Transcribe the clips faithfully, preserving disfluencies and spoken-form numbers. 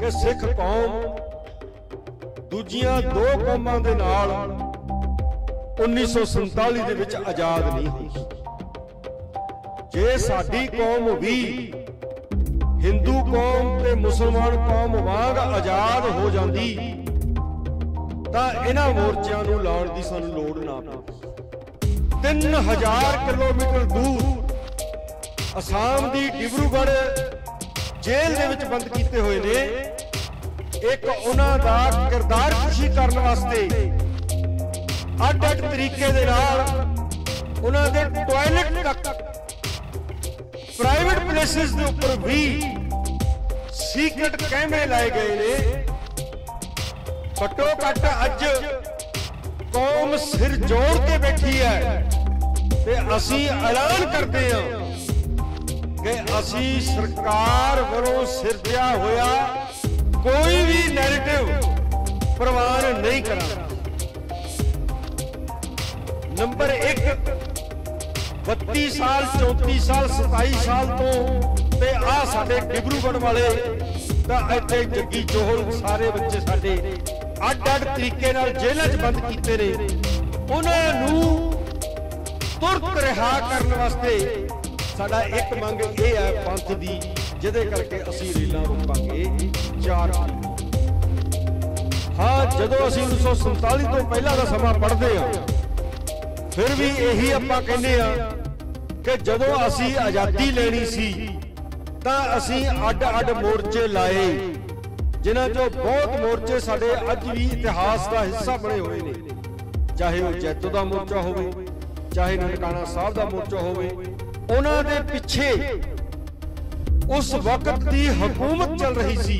कि सिख कौम दूजियां दो कौमां दे नाल उन्नीस सौ संताली दे विच आजाद नहीं हुई। जे साडी कौम भी हिंदू कौम ते मुसलमान कौम वांग आजाद हो जाती तां इन्हां मोर्चियां नूं लाउण दी सानूं लोड़ ना पैंदी। तीन हजार किलोमीटर दूर असम दी डिब्रूगढ़ जेल दे विच बंद कीते हुए ने। एक उन्हां दा किरदार खुशी करन वास्ते अड अड तरीके दे नाल उन्हां दे टॉयलेट तक प्राइवेट प्लेसिस के उपर भी सीक्रेट कैमरे लाए गए ने। घट्टो घट अज कौम सिर जोड़ के बैठी है ते असी ऐलान करते हैं कि असी सरकार वालों सिरजिया होया कोई भी नैरेटिव प्रवान नहीं करांगे। नंबर एक बत्ती साल चौंती साल सताई साल तो ते आ साडे डिब्रूगढ़ वाले तां इत्थे जग्गी जोहल सारे बच्चे साडे अड अड तरीके नाल जेलां च बंद कीते ने। उन्हां नूं तुरंत रिहा करन वास्ते साडा एक मंग ये है पंथ दी, जिहदे करके असीं रेलां रोकांगे चार। हाँ, जदों असीं उन्नीस सौ संताली तो पहला दा समां पढ़दे हां फिर भी यही आपां कहने आ कि जदों असी आजादी लेनी सी तां असी अड अड मोर्चे लाए, जिन्हां चों बहुत मोर्चे साडे अज भी इतिहास का हिस्सा बने हुए ने। चाहे वो जैतो दा मोर्चा होवे, चाहे ननकाना साहब दा मोर्चा होवे, उन्हां दे पिछे उस वक्त दी हुकूमत चल रही सी।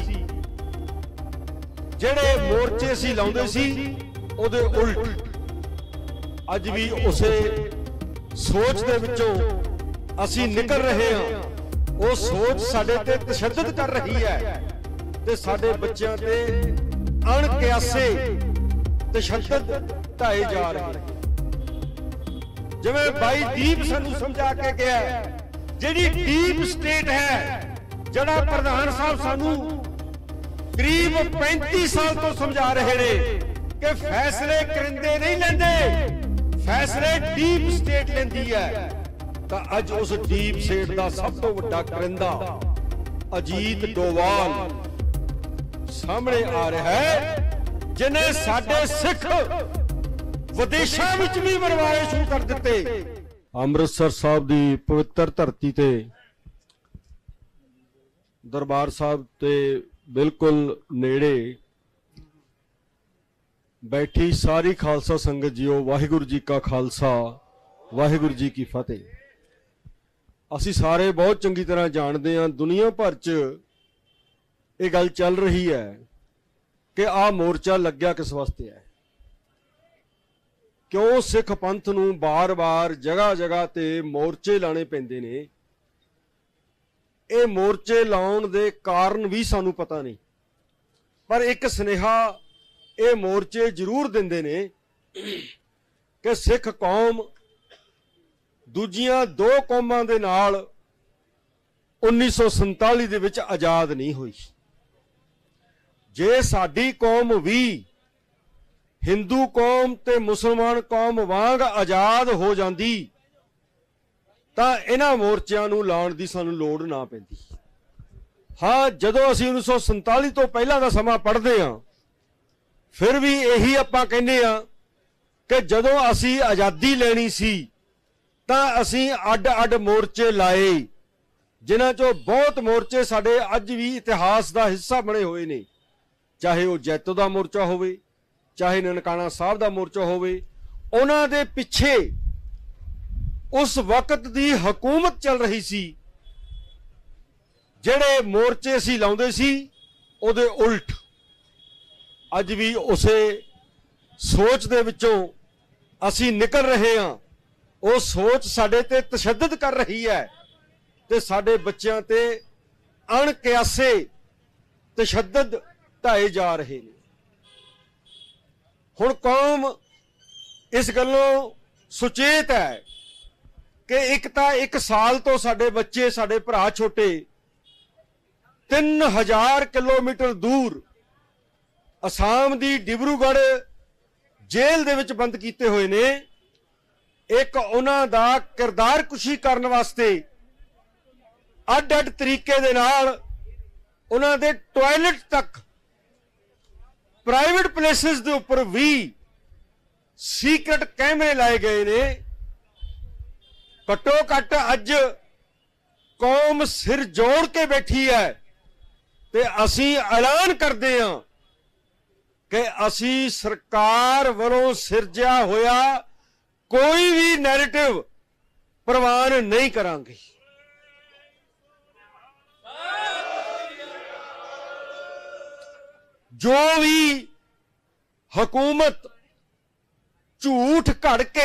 जिहड़े मोर्चे सी लाउंदे सी उहदे उल्ट अज भी उसे सोच दे विचों असी निकल रहे हां। वो सोच साडे ते तशद्दुद कर रही है ते साडे बच्चों ते अणकियासे तशद्दुद ढाए जा रहे हैं। जिवें भाई दीप सानू समझा के गया, जिहड़ी डीप स्टेट है, जिहड़ा प्रधान साहब सानू करीब पैंतीस साल तो समझा रहे ने कि फैसले करिंदे नहीं लेंदे, फैसले डीप स्टेट लेंदी है। तो अज उस डीप स्टेट का सब तो वड्डा करिंदा अजीत डोवाल सामने आ रहा है, जिन्हें साडे सिख विदेशों विच भी मरवाए शुरू कर दिते। अमृतसर साहब की पवित्र धरती ते दरबार साहब ते बिल्कुल नेड़े बैठी सारी खालसा संगत जीओ, वाहिगुरु जी का खालसा वाहिगुरु जी की फतेह। असी सारे बहुत चंगी तरह जानते हैं, दुनिया भर च ये गल चल रही है कि आ मोर्चा लग्या किस वास्ते है, क्यों सिख पंथ नूं बार बार जगह जगह ते मोर्चे लाने पैंदे ने। ये मोर्चे लाउण दे कारण भी सानू पता नहीं, पर एक सुनेहा ये मोर्चे जरूर दिंदे ने कि सिख कौम दूजियां दो कौमां दे नाल उन्नीस सौ संताली दे विच आजाद नहीं हुई। जे साडी कौम भी हिंदू कौम ते मुसलमान कौम वांग आजाद हो जाती तां इन्हां मोर्चियां नूं लाउण दी सानूं लोड़ ना पैंदी। हाँ, जदों असीं उन्नीस सौ संताली तो पहला दा समां पढ़दे हां फिर भी यही आपां कहने आ कि जदों असी आजादी लेनी सी तां असी अड अड मोर्चे लाए, जिन्हां चों बहुत मोर्चे साडे अज भी इतिहास का हिस्सा बने हुए ने। चाहे वो जैतो दा मोर्चा होवे, चाहे ननकाना साहब दा मोर्चा होवे, उन्हां दे पिछे उस वक्त दी हुकूमत चल रही सी। जिहड़े मोर्चे असी लाउंदे सी उहदे उल्ट अज भी उसे सोच दे विचों असी निकल रहे हां। वो सोच साडे ते तशद्दुद कर रही है ते साडे बच्चों ते अणकियासे तशद्दुद ढाए जा रहे हैं। हुण कौम इस गल्लों सुचेत है कि एक तो एक साल तो साडे बच्चे साडे भरा छोटे तीन हजार किलोमीटर दूर असम की डिब्रूगढ़ जेल दे विच बंद किए हुए ने। एक उन्हां दा किरदार कुशी करने वास्ते अड अड तरीके दे नाल उन्हां दे टॉयलेट तक प्राइवेट प्लेसिस दे उपर भी सीक्रेट कैमरे लाए गए ने। घट्टो घट अज कौम सिर जोड़ के बैठी है ते असी ऐलान करते हैं कि असी सरकार वालों सिरजा होया कोई भी नैरेटिव प्रवान नहीं करांगे। जो भी हुकूमत झूठ घड़ के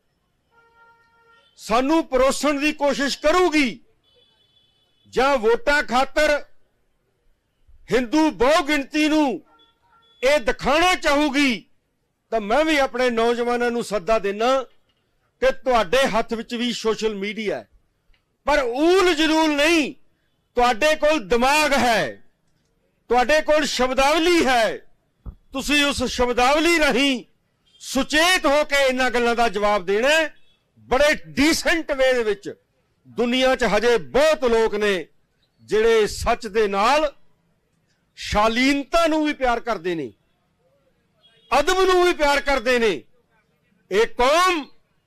सानू परोसण की कोशिश करूगी जां वोटां खातर हिंदू बहु गिणती नू ये दिखाना चाहूगी, तो मैं भी अपने नौजवानों नू सद्दा देना कि तुहाडे हथ विच भी सोशल मीडिया है, पर ऊल जलूल नहीं। तुहाडे कोल दिमाग है, तुहाडे कोल शब्दावली है, तुसी उस शब्दावली राहीं सुचेत हो के इन्हां गल्लां दा जवाब देना। बड़े डीसेंट वे दे विच दुनिया च हजे बहुत लोग ने जिहड़े सच दे नाल शालीनता नूं भी प्यार करते हैं, अदब नूं भी प्यार करते हैं। एक कौम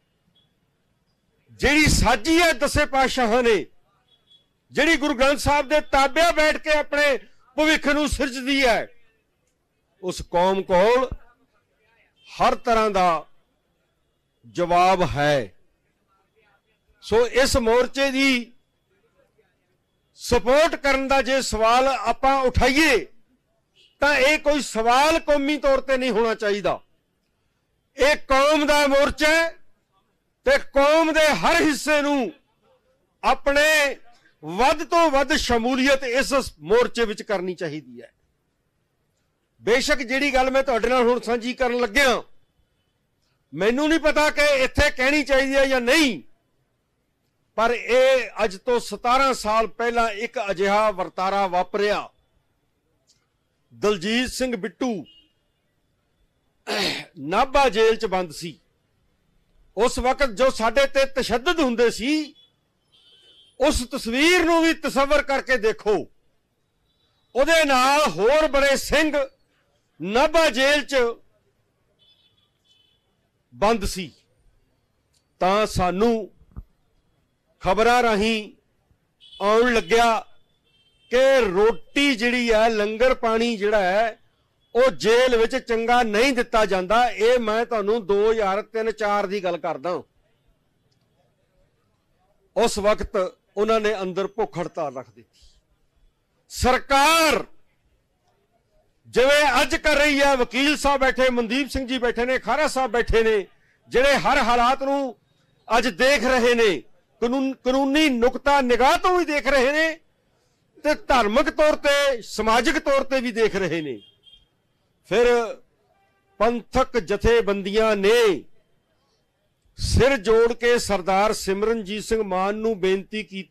जिहड़ी साजी है दसे पातशाहां ने, जिहड़ी गुरु ग्रंथ साहब दे ताबिया बैठ के अपने भविख नूं सिरजदी है, उस कौम कोल हर तरह का जवाब है। सो इस मोर्चे की सपोर्ट करने का जे सवाल आपां उठाइए तो यह कोई सवाल कौमी तौर पर नहीं होना चाहिए। एक कौम का मोर्चा है ते कौम के हर हिस्से नूं अपने वध तो वध शमूलीयत इस मोर्चे विच करनी चाहिए है। बेशक जिहड़ी गल मैं तुहाडे नाल हुण सांझी करन लग्गिया मैनूं नहीं पता कि इत्थे कहनी चाहिए है या नहीं, पर यह अज तो सतारह साल पहला एक अजिहा वरतारा वापरिया। दलजीत सिंह बिट्टू नाभा जेल च बंद सी। उस वक्त जो साडे ते तशद्दद हुंदे सी, उस तस्वीर नूं भी तसव्वुर करके देखो। उहदे नाल होर बड़े सिंह नाभा जेल च बंद सी। तां सानू खबरां राहीं आउण लग्या कि रोटी जिहड़ी है, लंगर पानी जिहड़ा है वो जेल विच चंगा नहीं दिता जाता। ये मैं तुहानूं दो हज़ार तीन चार की गल करदा। उस वक्त उन्होंने अंदर भुख हड़ताल रख दी। सरकार जिवें अज कर रही है, वकील साहब बैठे, मनदीप सिंह जी बैठे ने, खारा साहब बैठे ने, जिहड़े हर हालात नूं अज देख रहे ने, कानून कानूनी नुकता निगाह तो भी देख रहे ने ते धार्मिक तौर पर समाजिक तौर पर भी देख रहे ने। फिर पंथक जथेबंदियां ने सिर जोड़ के सरदार सिमरनजीत सिंह मान नूं बेनती की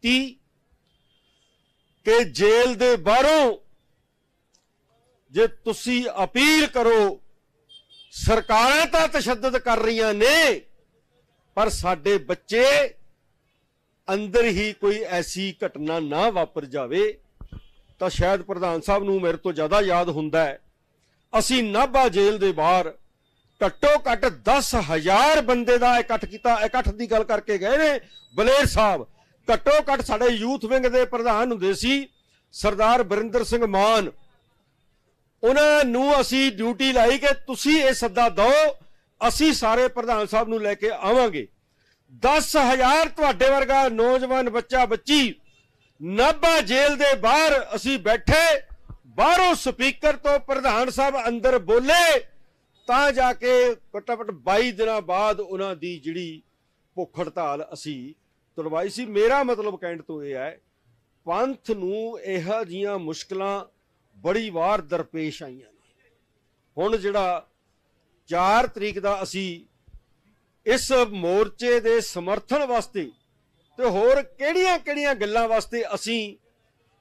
कि जेल दे बाहरों जे तुसी अपील करो, सरकारां तां तशद्दद कर रही ने, पर साडे बच्चे अंदर ही कोई ऐसी घटना ना वापर जावे। तो शायद प्रधान साहब नूं मेरे तो ज़्यादा याद हुंदा है, असी नाभा जेल दे बाहर घट्टो घट दस हजार बंदे का इकट्ठ किया। इकट्ठ की गल करके गए ने बलेर साहब। घट्टो घट साडे यूथ विंग के प्रधान हुंदे सी सरदार बरिंदर सिंह मान। उन्होंने असी ड्यूटी लाई कि तुसी ये सद्दा दो, असी सारे प्रधान साहब नूं लैके आवांगे। दस हजार तुहाडे वर्गा नौजवान बच्चा बच्ची नाभा जेल दे बाहर असी बैठे, बाहरों स्पीकर तो प्रधान साहब अंदर बोले, तां जाके घट्टो घट बाई दिन बाद उन्हां दी जिहड़ी भुख हड़ताल असी तुड़वाई सी। मेरा मतलब कहण तो यह है, पंथ नूं इहो जिहियां मुश्किलां बड़ी वार दरपेश आईयां ने। हुण जिहड़ा चार तरीक दा असी इस मोर्चे दे समर्थन वास्ते ते होर किहड़ियां किहड़ियां गल्लां वास्ते असी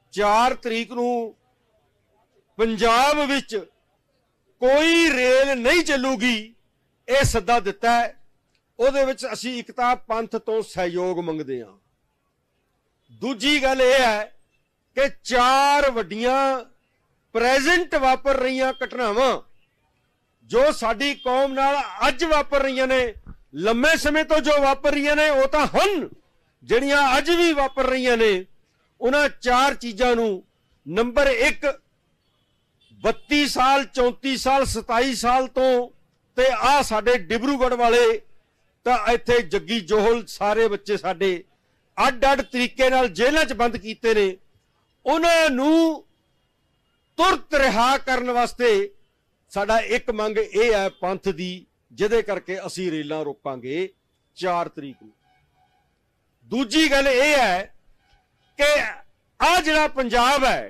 चार तरीक नूं पंजाब विच कोई रेल नहीं चलूगी, ये सद्दा दिता है। उहदे विच असीं एक तां पंथ तो सहयोग मंगदे हां। दूजी गल यह है कि चार वड्डियां प्रेजेंट वापर रही घटनावां जो साडी कौम नाल अज वापर रही ने, लंबे समय तो जो वापर रही ने वो तो हन, जिहड़ियां अज भी वापर रही ने, उन्हां चार चीज़ां नूं नंबर एक बत्ती साल चौंती साल सताई साल तो ते आ साडे डिब्रूगढ़ वाले तां इत्थे जग्गी जोहल सारे बच्चे साडे अड अड तरीके नाल जेलां च बंद कीते ने, उन्हां नूं तुरत रिहा करन वास्ते साडा एक मंग यह है पंथ दी, जिहदे करके असीं रेलां रोकांगे चार तरीक नूं। दूजी गल यह है कि आ जिहड़ा पंजाब है,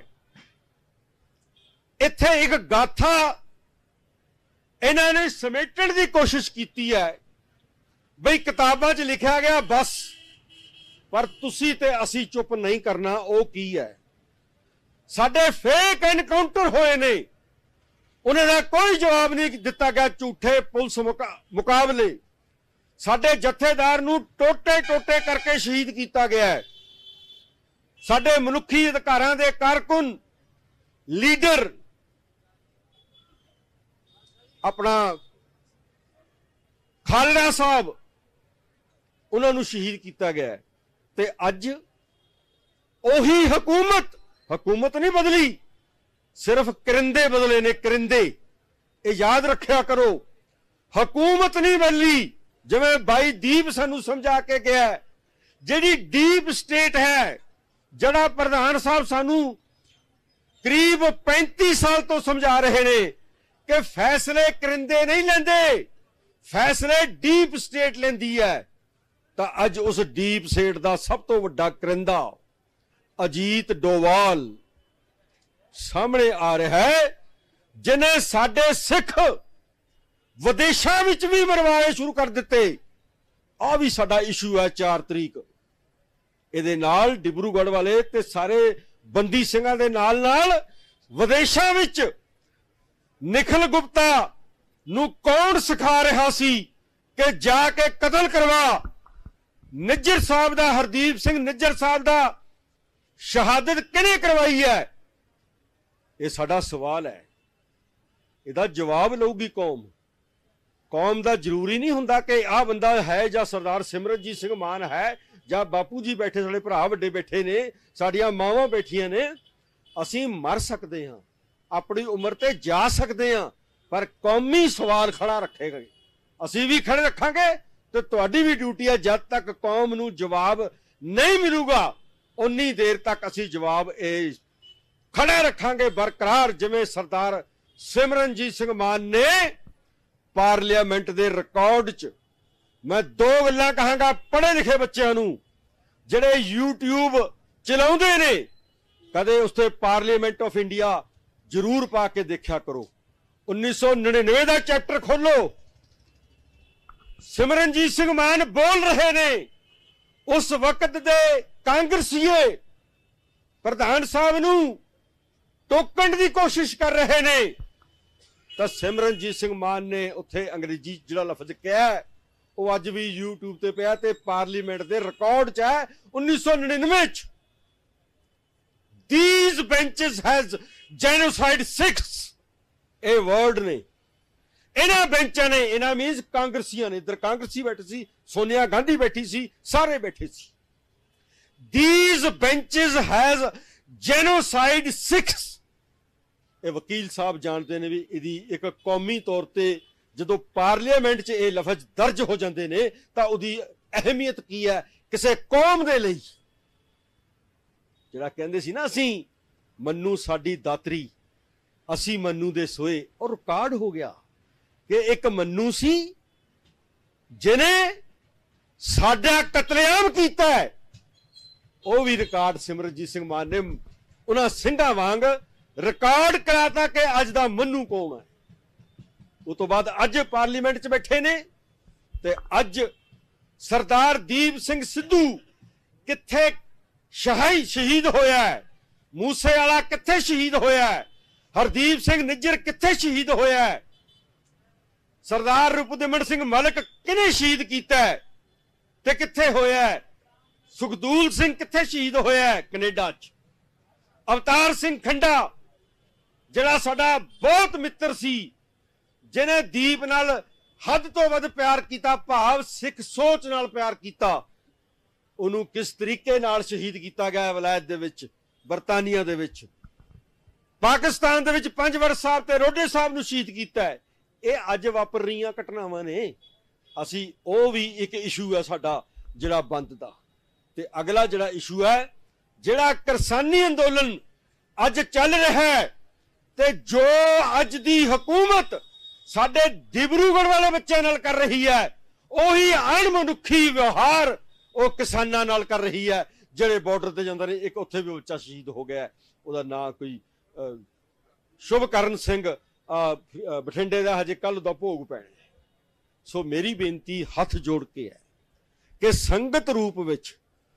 इत्थे एक गाथा इन्हां ने समेटण की कोशिश की है। बई किताबां च लिखा गया बस, पर तुसी ते असी चुप नहीं करना। वो की है, साडे फेक एनकाउंटर होए ने, उन्हें कोई जवाब नहीं दिता गया। झूठे पुलिस मुका, मुकाबले साडे जथेदार नूं टोटे टोटे करके शहीद किया गया है। साडे मनुखी अधिकारां दे कारकुन लीडर अपना खालड़ा साहब, उन्होंने शहीद किया गया है। ते अज ओही हुकूमत, हुकूमत नहीं बदली, सिर्फ करिंदे बदले ने, करिंदे। ये याद रखा करो, हुकूमत नहीं बदली। जिवें भाई दीप सानू समझा के गया, जिहड़ी डीप स्टेट है, जड़ा प्रधान साहब सानू करीब पैंती साल तो समझा रहे ने कि फैसले करिंदे नहीं लेंदे, फैसले डीप स्टेट लेंदी है। तो अज उस डीप स्टेट का सब तो वड्डा करिंदा अजीत डोवाल सामने आ रहा है, जिन्हें साडे सिख विदेशों में भी मरवाने शुरू कर दिते। आ भी साडा इशू है चार तरीक। इहदे नाल डिब्रूगढ़ वाले ते सारे बंदी सिंघां दे नाल नाल विदेशों में निखिल गुप्ता नूं कौन सिखा रहा सी कि जाके कतल करवा। निज्जर साहब दा, हरदीप सिंह निज्जर साहब दा शहादत किहने करवाई है, ये साडा सवाल है। इहदा जवाब लऊगी कौम। कौम दा जरूरी नहीं हुंदा कि आ बंदा है जां सरदार सिमरनजीत सिंह मान है जां बापू जी बैठे, साडे भरा वड्डे बैठे ने, साडियां मावां बैठियां ने। असीं मर सकते हां, अपनी उम्र ते जा सकते हां, पर कौमी सवाल खड़ा रखेगा। असीं भी खड़े रखांगे तो तुहाडी भी ड्यूटी है। जब तक कौम नूं जवाब नहीं मिलूगा उन्नी देर तक असीं जवाब ए खड़े रखांगे बरकरार। जिवें सरदार सिमरनजीत सिंह मान ने पार्लियामेंट के रिकॉर्ड च, मैं दो गल्लां कहांगा पढ़े लिखे बच्चों नूं जिहड़े यूट्यूब चलाउंदे ने, कदे उसते पार्लीमेंट ऑफ इंडिया जरूर पा के देखा करो। उन्नीस सौ निन्यानवे का चैप्टर खोलो, सिमरनजीत सिंह मान बोल रहे ने। उस वक्त दे कांग्रेसीए प्रधान साहब नूं टोकण की कोशिश कर रहे ने, तो सिमरनजीत सिंह मान ने उत्थे अंग्रेजी जिहड़ा लफ्ज कहा वो अज भी यूट्यूब ते पिया ते पार्लीमेंट के रिकॉर्ड च है। उन्नीस सौ निन्यानवे च these benches has genocide Sikhs, ये वर्ड ने। इन्हां बेंचां ने, इन्हां मीनस कांग्रेसियां ने, इधर कांग्रेसी बैठे सी, सोनिया गांधी बैठी सी, सारे बैठे सी। These benches has genocide Sikhs. ये वकील साहब जानते ने भी इहदी एक कौमी तौर पर जो पार्लीमेंट च ये लफज दर्ज हो जाते हैं तो उसकी अहमियत की है किसी कौम के लिए। जिहड़ा कहंदे सी ना असीं मन्नू साडी दातरी, असी मन्नू दे सोए, और रिकॉर्ड हो गया कि एक मन्नू सी जिन्हें साडा कतलेआम किया है। वो भी रिकॉर्ड सिमरनजीत सिंह मान ने उन्हां सिंघां वांग रिकॉर्ड कराता कि अज दा मन्नू कौन है। उस तो बाद अज पार्लीमेंट च बैठे ने ते अज सरदार दीप सिंह सिद्धू किथे शहाई शहीद होया है। मूसे वाला कित्थे शहीद होया है, हरदीप सिंह निज्जर कित्थे शहीद होया है, सरदार रुपदिमन सिंह मलिक किने शहीद कीता है ते कित्थे होया है, सुखदूल सिंह कित्थे शहीद होया है कनेडा च, अवतार सिंह खंडा जिहड़ा साडा बहुत मित्र सी, जिन्हें दीप नाल हद तो वध प्यार किया, भाव सिख सोच नाल प्यार किया, उन्होंने किस तरीके नाल शहीद किया गया वलायत दे विच, बरतानिया दे विच, पाकिस्तान दे विच पंजवर साहब ते रोडे साहब नूं शहीद किया है। ये अज वापर रही घटनावां ने, असी वो भी एक इशू है साडा जिहड़ा बंद दा। ते अगला जिहड़ा इशू है, जिहड़ा किसानी अंदोलन अज चल रहा है, ते जो अज दी हुकूमत साडे डिब्रूगढ़ वाले बच्चे नाल कर रही है, उही अणमनुखी व्यवहार वो किसानां नाल कर रही है, जिहड़े बॉर्डर ते जांदे ने। एक उत्थे भी बच्चा शहीद हो गया, उहदा नाम कोई शुभकरण सिंह बठिंडे का, हजे कल दा भोग पैना। सो मेरी बेनती हथ जोड़ के है कि संगत रूप विच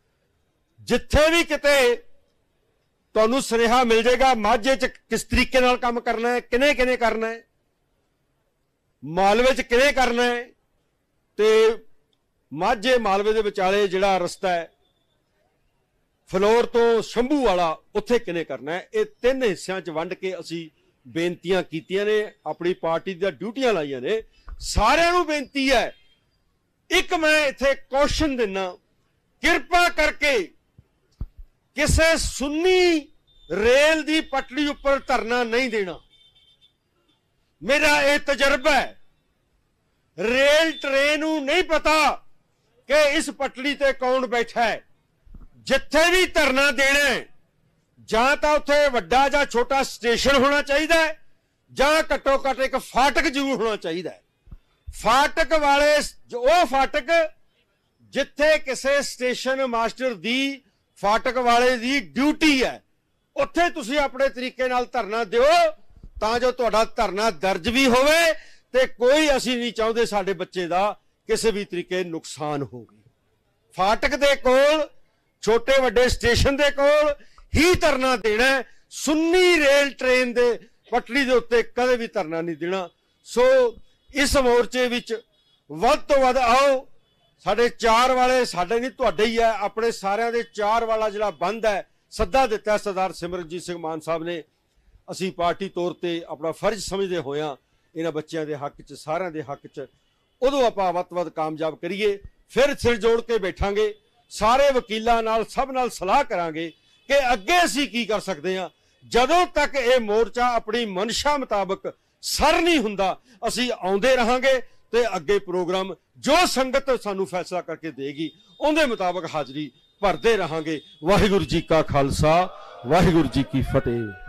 जिथे भी किते तुहानूं सुनेहा मिल जाएगा, माझे च किस तरीके नाल काम करना है, किने किने करना है, मालवे च किने करना है, ते माझे मालवे दे विचाले जिहड़ा रस्ता है फलोर तो शंभू वाला, उत्थे किने करना है। ये तीन हिस्सों च वंड के असी बेनतियां कीतियां ने, अपनी पार्टी दी ड्यूटियां लाइयां ने। सारिआं नूं बेनती है, एक मैं इत्थे क्वेश्चन दिना, किरपा करके किसे सुन्नी रेल दी पटड़ी उपर धरना नहीं देना। मेरा यह तजर्बा है, रेल ट्रेन नूं नहीं पता कि इस पटड़ी ते कौन बैठा है। जिथे भी धरना देना है, जां तां उत्थे वड्डा जां छोटा स्टेशन होना चाहिए, जां घट्टो घट्ट एक फाटक जरूर होना चाहिए। फाटक वाले वो फाटक जिथे किसी स्टेशन मास्टर दी फाटक वाले दी ड्यूटी है, उत्थे तुसीं अपने तरीके नाल धरना दिओ, तां जो तुहाडा धरना दर्ज भी होवे ते कोई असीं नहीं चाहुंदे साडे बच्चे दा किसी भी तरीके नुकसान होवे। फाटक दे कोल, छोटे वड्डे स्टेशन दे कोल ही धरना देना है। सुन्नी रेल ट्रेन दे पटड़ी दे उत्ते कदे भी धरना नहीं देना। सो इस मोर्चे विच वध तो वध आओ। साडे चार वाले साडे नहीं तुहाडे ही है, अपने सारिਆਂ दे चार वाला जिहड़ा बंद है सद्दा दिता सरदार सिमरनजीत सिंह मान साहब ने। असी पार्टी तौर ते अपना फर्ज समझदे होया इन्हां बच्चों के हक च, सारिਆਂ दे हक च उदों आपां वध तो वध कामयाब करिए। फिर सिर जोड़ के बैठांगे, सारे वकीलों नाल सब नाल सलाह करांगे कि अगे असी की कर सकते हैं। जदों तक ये मोर्चा अपनी मनशा मुताबक सर नहीं हुंदा, असी आउंदे रहांगे ते अगे प्रोग्राम जो संगत सानू फैसला करके देगी उहदे मुताबक हाजरी भरते रहांगे। वाहिगुरू जी का खालसा, वाहिगुरू जी की फतेह।